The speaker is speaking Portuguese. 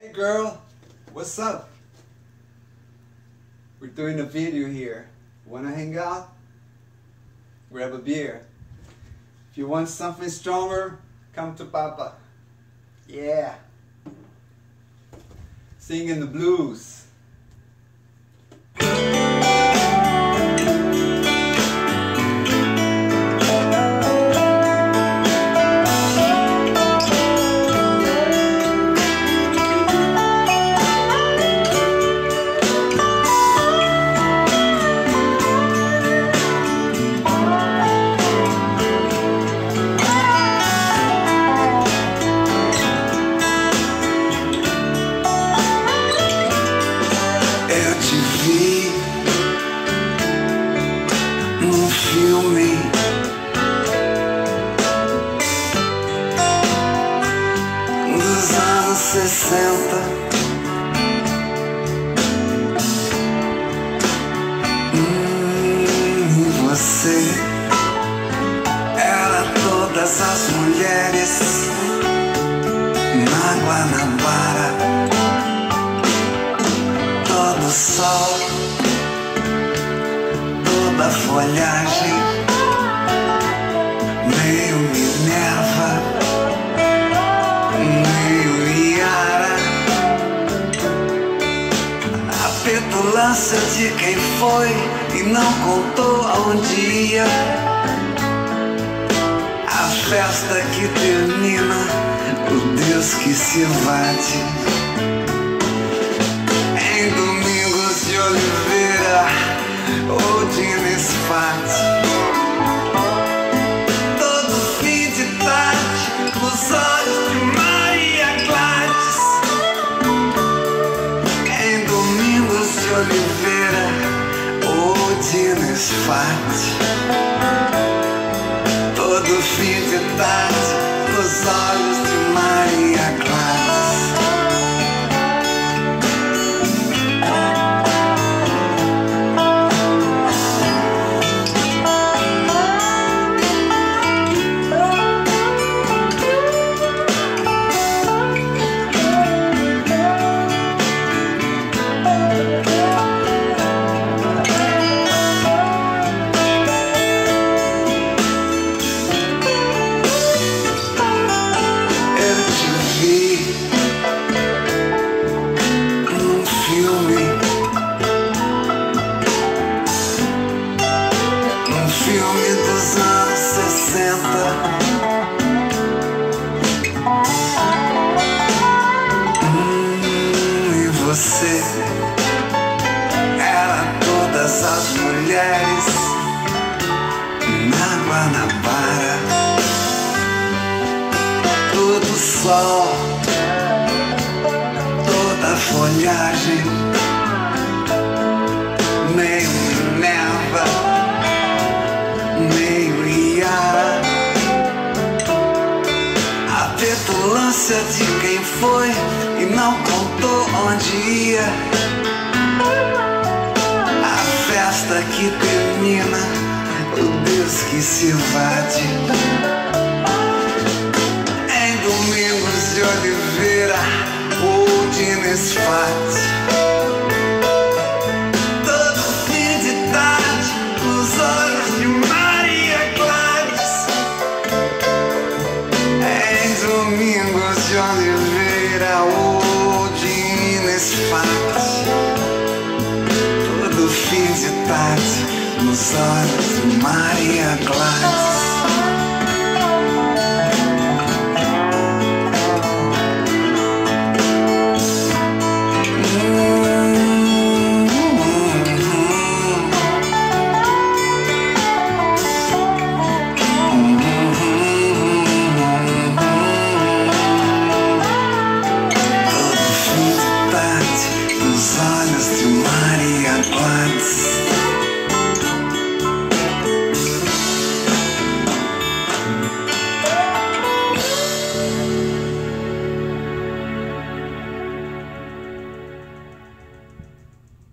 Hey girl, what's up? We're doing a video here. Wanna hang out? Grab a beer. If you want something stronger, come to Papa. Yeah. Singing the blues. Num filme dos anos 60, e você era todas as mulheres na Guanabara, todo sol, toda folhagem, meio Minerva, meio Iara, a petulância de quem foi e não contou aonde ia, a festa que termina, o Deus que se evade. Em Domingos de Oliveira ou de Nesfate, todo fim de tarde, nos olhos de Maria Gladys. Em Domingos de Oliveira ou de Nesfate, todo fim de tarde, nos olhos de Maria Gladys. Filme dos anos 60, e você era todas as mulheres na Guanabara, todo sol, toda folhagem, meio Minerva, meio Iara, a petulância de quem foi e não contou onde ia, a festa que termina, o Deus que se evade. Em Domingos de Oliveira ou de Nesfate, todo fim de tarde, nos olhos de Maria Gladys. Em Domingos de Oliveira ou de Nesfate, todo fim de tarde, nos olhos de Maria Gladys.